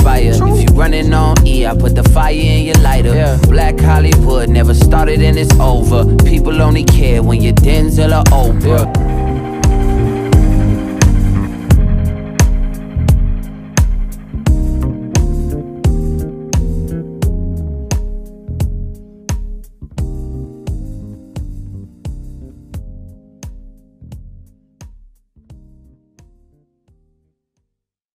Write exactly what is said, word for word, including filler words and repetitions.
inspire. If you running on E, I put the fire in your lighter. Yeah. Black Hollywood never started and it's over. People only care when you're Denzel or Oprah. Yeah.